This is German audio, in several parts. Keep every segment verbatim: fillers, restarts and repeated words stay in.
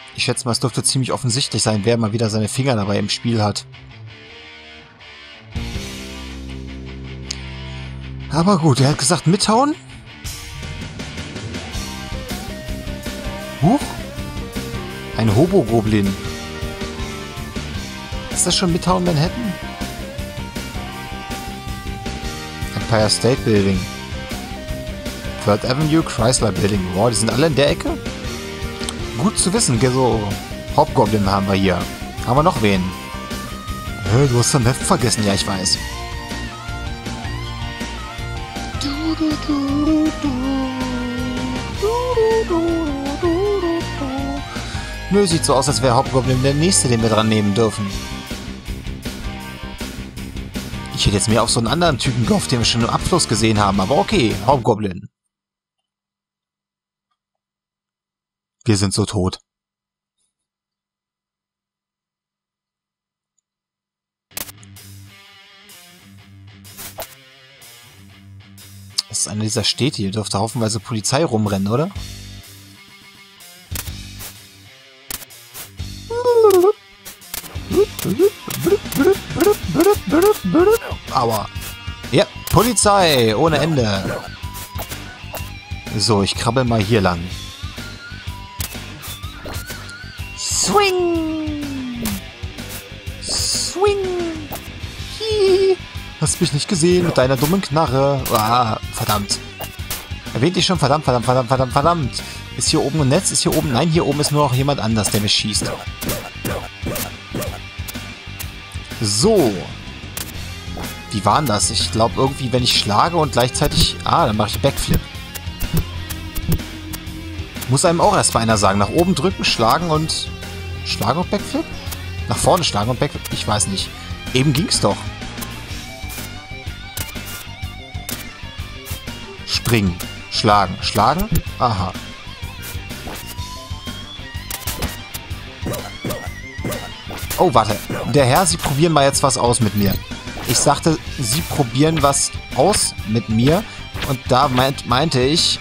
Ich schätze mal, es dürfte ziemlich offensichtlich sein, wer mal wieder seine Finger dabei im Spiel hat. Aber gut, er hat gesagt mithauen. Huch. Ein Hobo-Goblin. Ist das schon Midtown Manhattan? Empire State Building. Third Avenue, Chrysler Building. Wow, die sind alle in der Ecke? Gut zu wissen, so Hobgoblin haben wir hier. Haben wir noch wen? Hä, du hast dein Heft vergessen. Ja, ich weiß. Nö, sieht so aus, als wäre Hobgoblin der nächste, den wir dran nehmen dürfen. Ich hätte jetzt mehr auf so einen anderen Typen gehofft, den wir schon im Abschluss gesehen haben, aber okay, Hobgoblin. Wir sind so tot. Das ist eine dieser Städte, hier dürfte haufenweise Polizei rumrennen, oder? Aua. Ja, Polizei ohne Ende. So, ich krabbel mal hier lang. Swing! Swing! Hi. Hast mich nicht gesehen mit deiner dummen Knarre. Ah, verdammt. Erwähnt ich schon? Verdammt, verdammt, verdammt, verdammt, verdammt. Ist hier oben ein Netz? Ist hier oben? Nein, hier oben ist nur noch jemand anders, der mich schießt. So. Wie war denn das? Ich glaube irgendwie, wenn ich schlage und gleichzeitig... Ah, dann mache ich Backflip. Muss einem auch erst mal einer sagen. Nach oben drücken, schlagen und... Schlagen und Backflip? Nach vorne schlagen und Backflip? Ich weiß nicht. Eben ging's doch. Springen. Schlagen. Schlagen. Aha. Oh, warte. Der Herr, Sie probieren mal jetzt was aus mit mir. Ich sagte, Sie probieren was aus mit mir. Und da meint, meinte ich...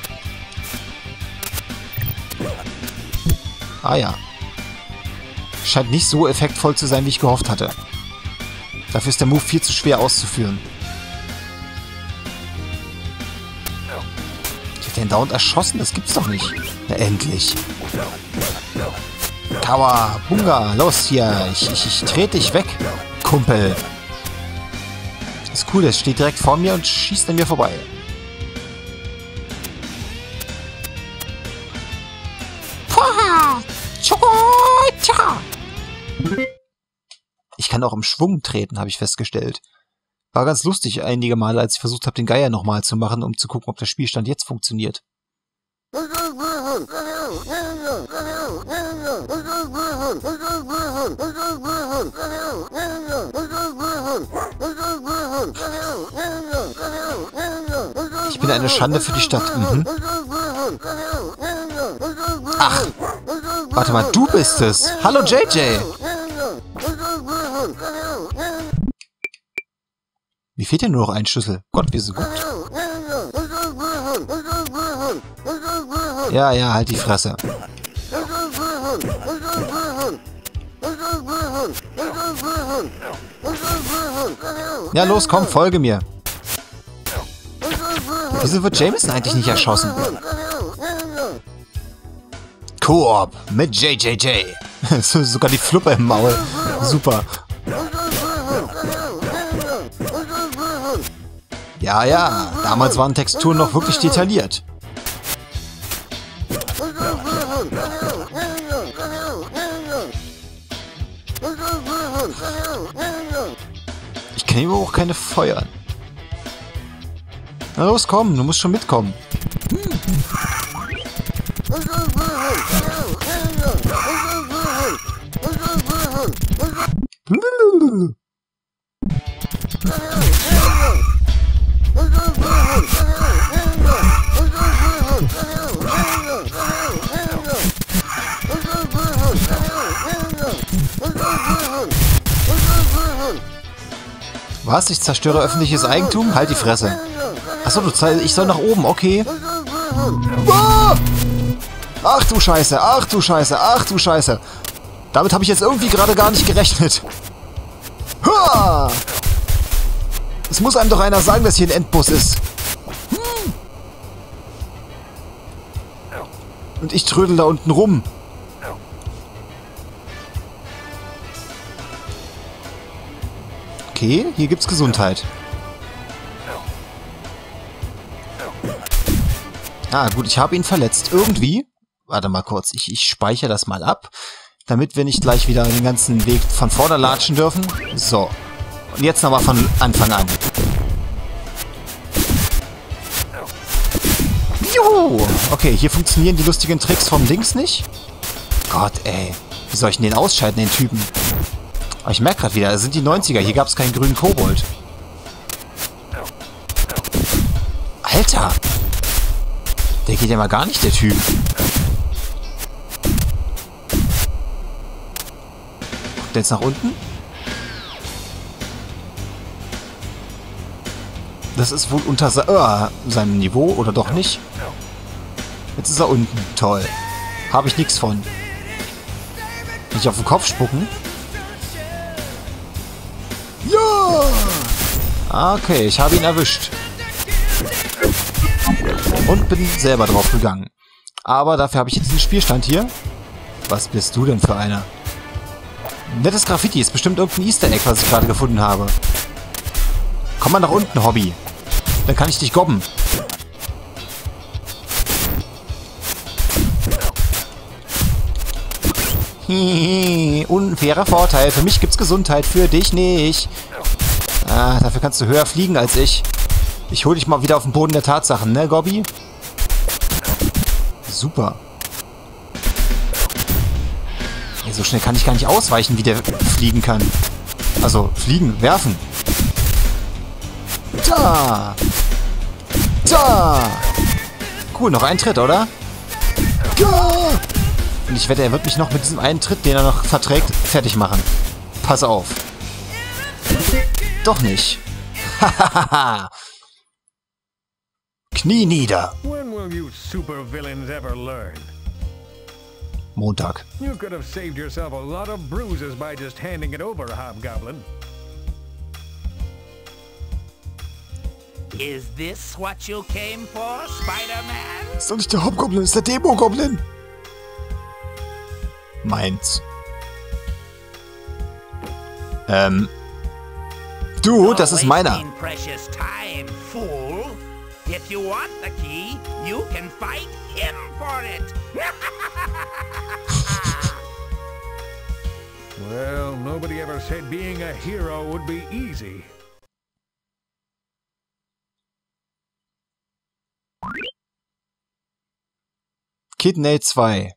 Ah ja. Scheint nicht so effektvoll zu sein, wie ich gehofft hatte. Dafür ist der Move viel zu schwer auszuführen. Ich hätte den dauernd erschossen, das gibt's doch nicht. Na, endlich. Kawa, Bunga, los hier. Ich, ich, ich trete dich weg, Kumpel. Ist cool, der steht direkt vor mir und schießt an mir vorbei. Ich kann auch im Schwung treten, habe ich festgestellt. War ganz lustig einige Male, als ich versucht habe, den Geier nochmal zu machen, um zu gucken, ob der Spielstand jetzt funktioniert. Ich bin eine Schande für die Stadt. Mhm. Ach, warte mal, du bist es. Hallo J J. Mir fehlt ja nur noch ein Schlüssel. Gott, wir sind gut. Ja, ja, halt die Fresse. Ja, los, komm, folge mir. Wieso wird Jameson eigentlich nicht erschossen? Koop mit J J J. Sogar die Fluppe im Maul. Super. Ja, ja, damals waren Texturen noch wirklich detailliert. Ich kann hier auch keine feuern. Na los, komm, du musst schon mitkommen. Was? Ich zerstöre öffentliches Eigentum? Halt die Fresse. Achso, du ich soll nach oben, okay. Ah! Ach du Scheiße, ach du Scheiße, ach du Scheiße. Damit habe ich jetzt irgendwie gerade gar nicht gerechnet. Ha! Es muss einem doch einer sagen, dass hier ein Endboss ist. Hm. Und ich trödel da unten rum. Okay, hier gibt's Gesundheit. Ah, gut, ich habe ihn verletzt. Irgendwie. Warte mal kurz, ich, ich speichere das mal ab, damit wir nicht gleich wieder den ganzen Weg von vorne latschen dürfen. So. Und jetzt nochmal von Anfang an. Juhu! Okay, hier funktionieren die lustigen Tricks vom Links nicht. Gott, ey. Wie soll ich denn den ausschalten, den Typen? Aber ich merke gerade wieder, das sind die neunziger. Hier gab es keinen grünen Kobold. Alter! Der geht ja mal gar nicht, der Typ. Guckt der jetzt nach unten? Das ist wohl unter se äh, seinem Niveau, oder doch nicht? Jetzt ist er unten. Toll. Habe ich nichts von. Nicht auf den Kopf spucken? Ja! Okay, ich habe ihn erwischt. Und bin selber drauf gegangen. Aber dafür habe ich jetzt diesen Spielstand hier. Was bist du denn für einer? Nettes Graffiti. Ist bestimmt irgendein Easter Egg, was ich gerade gefunden habe. Komm mal nach unten, Hobby. Dann kann ich dich gobben. Hihihi, unfairer Vorteil. Für mich gibt's Gesundheit, für dich nicht. Ah, dafür kannst du höher fliegen als ich. Ich hol dich mal wieder auf den Boden der Tatsachen, ne, Gobby? Super. Ey, so schnell kann ich gar nicht ausweichen, wie der fliegen kann. Also, fliegen, werfen. Da! Da! Cool, noch ein Tritt, oder? Ja! Und ich wette, er wird mich noch mit diesem einen Tritt, den er noch verträgt, fertig machen. Pass auf. Doch nicht. Hahaha. Knie nieder. When will you supervillains ever learn? Montag. You could have saved yourself a lot of bruises by just handing it over, Hobgoblin. Is this what you came for, Spider-Man? Das ist doch nicht der Hauptgoblin, das ist der Demo-Goblin. Meins. Ähm. Du, das ist meiner. Precious time, fool. If you want the key, you can fight him for it. Well, nobody ever said being a hero would be easy. Kidney zwei.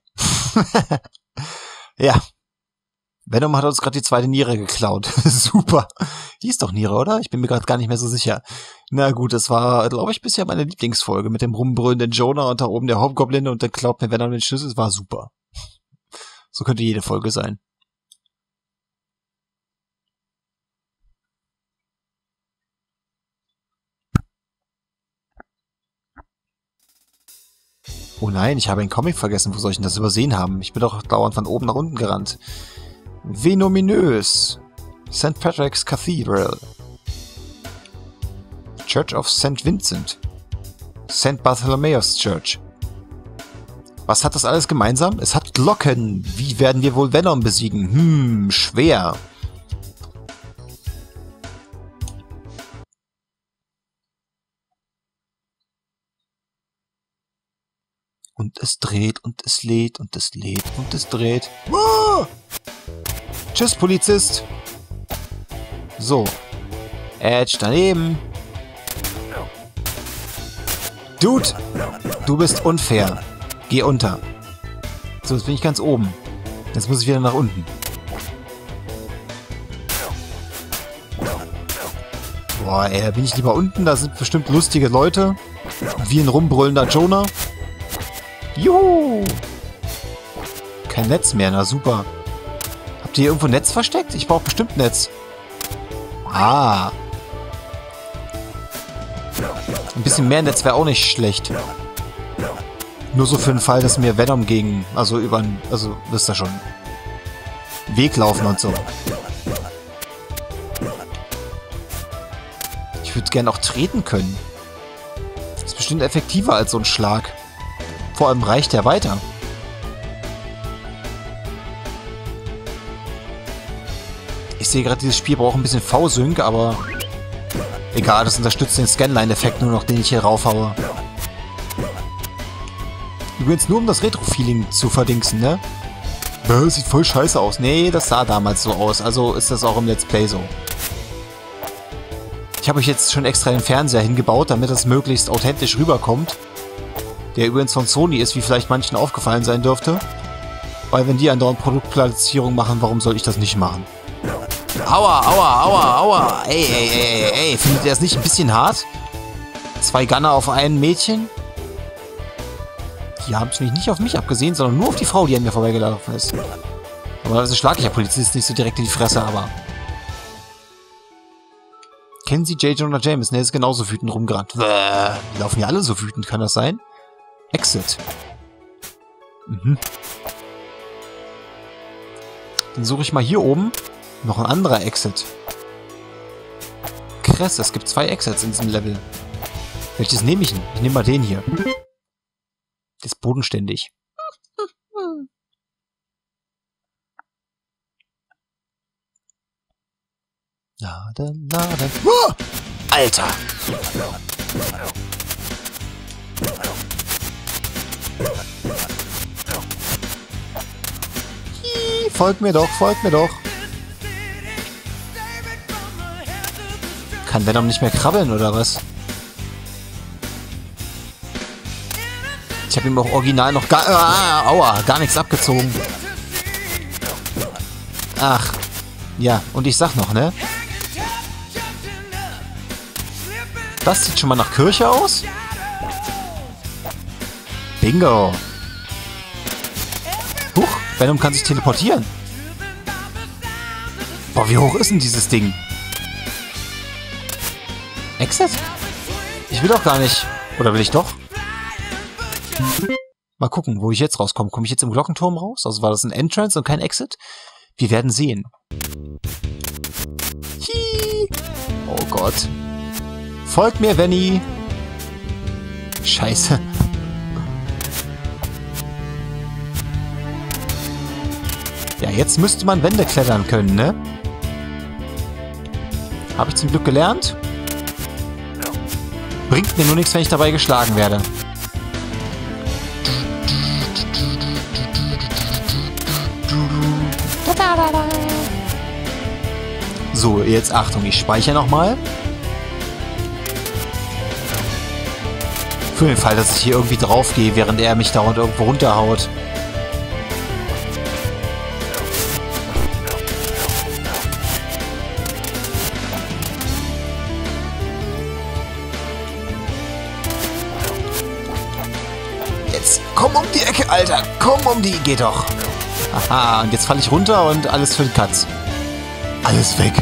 Ja. Venom hat uns gerade die zweite Niere geklaut. Super. Die ist doch Niere, oder? Ich bin mir gerade gar nicht mehr so sicher. Na gut, das war, glaube ich, bisher meine Lieblingsfolge mit dem rumbrüllenden Jonah und da oben der Hauptgoblin und dann klaut mir Venom den Schlüssel. Das war super. So könnte jede Folge sein. Oh nein, ich habe einen Comic vergessen. Wo soll ich denn das übersehen haben? Ich bin doch dauernd von oben nach unten gerannt. Venominös. Sankt Patrick's Cathedral. Church of Sankt Vincent. Sankt Bartholomew's Church. Was hat das alles gemeinsam? Es hat Glocken. Wie werden wir wohl Venom besiegen? Hm, schwer. Und es dreht und es lädt und es lädt und es dreht. Ah! Tschüss, Polizist. So. Edge daneben. Dude, du bist unfair. Geh unter. So, jetzt bin ich ganz oben. Jetzt muss ich wieder nach unten. Boah, ey, da bin ich lieber unten. Da sind bestimmt lustige Leute. Wie ein rumbrüllender Jonah. Juhu! Kein Netz mehr, na super. Habt ihr hier irgendwo Netz versteckt? Ich brauche bestimmt Netz. Ah. Ein bisschen mehr Netz wäre auch nicht schlecht. Nur so für den Fall, dass mir Venom gegen, also über, also wisst ihr schon, Weg laufen und so. Ich würde gerne auch treten können. Das ist bestimmt effektiver als so ein Schlag. Vor allem reicht der weiter. Ich sehe gerade, dieses Spiel braucht ein bisschen V-Sync, aber egal, das unterstützt den Scanline-Effekt nur noch, den ich hier raufhaue. Übrigens nur, um das Retro-Feeling zu verdingsen, ne? Das sieht voll scheiße aus. Nee, das sah damals so aus. Also ist das auch im Let's Play so. Ich habe euch jetzt schon extra den Fernseher hingebaut, damit das möglichst authentisch rüberkommt. Der übrigens von Sony ist, wie vielleicht manchen aufgefallen sein dürfte. Weil wenn die andauernd Produktplatzierung machen, warum soll ich das nicht machen? Aua, aua, aua, aua. Ey, ey, ey, ey, ey. Findet ihr das nicht ein bisschen hart? Zwei Gunner auf ein Mädchen? Die haben es nämlich nicht auf mich abgesehen, sondern nur auf die Frau, die an mir vorbeigelaufen ist. Aber also schlag ich ja Polizist nicht so direkt in die Fresse, aber... Kennen Sie J. Jonah Jameson? Der ist genauso wütend rumgerannt. Bäh. Die laufen ja alle so wütend, kann das sein? Exit. Mhm. Dann suche ich mal hier oben noch ein anderer Exit. Krass, es gibt zwei Exits in diesem Level. Welches nehme ich denn? Ich nehme mal den hier. Der ist bodenständig. Lade, lade. Oh! Alter! Hi, folgt mir doch, folgt mir doch. Kann Venom nicht mehr krabbeln, oder was? Ich habe ihm auch original noch gar... Ah, aua, gar nichts abgezogen. Ach. Ja, und ich sag noch, ne? Das sieht schon mal nach Kirche aus. Bingo. Huch, Venom kann sich teleportieren. Boah, wie hoch ist denn dieses Ding? Exit? Ich will doch gar nicht. Oder will ich doch? Mal gucken, wo ich jetzt rauskomme. Komme ich jetzt im Glockenturm raus? Also war das ein Entrance und kein Exit? Wir werden sehen. Hi. Oh Gott. Folgt mir, Venny. Scheiße. Ja, jetzt müsste man Wände klettern können, ne? Habe ich zum Glück gelernt. Bringt mir nur nichts, wenn ich dabei geschlagen werde. So, jetzt Achtung, ich speichere nochmal. Für den Fall, dass ich hier irgendwie drauf gehe, während er mich dauernd irgendwo runterhaut. Jetzt komm um die Ecke, Alter. Komm um die... Geht doch. Aha, und jetzt falle ich runter und alles für den Katz. Alles weg.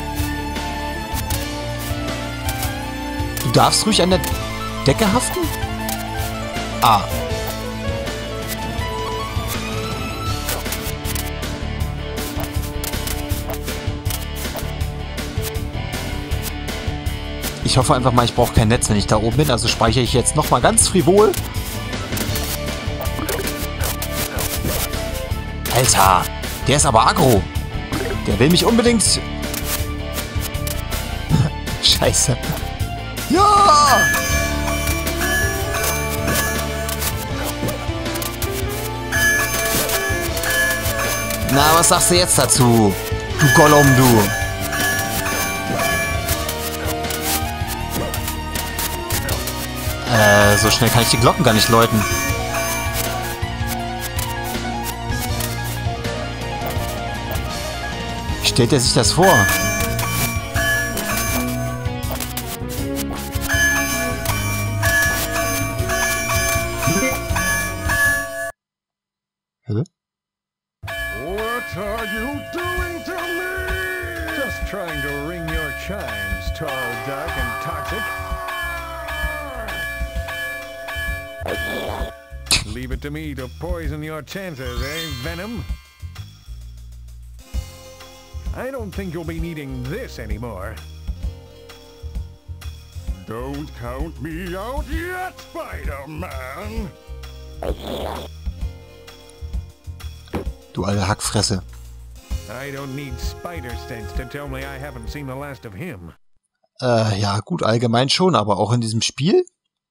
Du darfst ruhig an der Decke haften? Ah. Ich hoffe einfach mal, ich brauche kein Netz, wenn ich da oben bin. Also speichere ich jetzt nochmal ganz frivol. Alter, der ist aber aggro. Der will mich unbedingt... Scheiße. Ja! Na, was sagst du jetzt dazu? Du Gollum, du. Äh, so schnell kann ich die Glocken gar nicht läuten. Wie stellt er sich das vor? Hä? What are you doing to me? Just trying to ring your chimes, tall, dark, and toxic. leave it to me to poison your chances, eh, Venom? I don't think you'll be needing this anymore. Don't count me out yet, Spider-Man! Du alte Hackfresse. I don't need spider sense to tell me I haven't seen the last of him. Äh, ja, gut, allgemein schon, aber auch in diesem Spiel?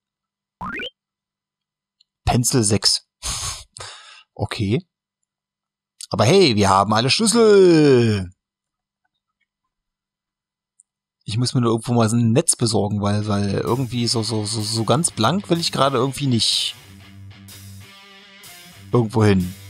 Pencil sechs. Okay. Aber hey, wir haben alle Schlüssel! Ich muss mir nur irgendwo mal so ein Netz besorgen, weil, weil irgendwie so, so, so, so ganz blank will ich gerade irgendwie nicht irgendwo hin.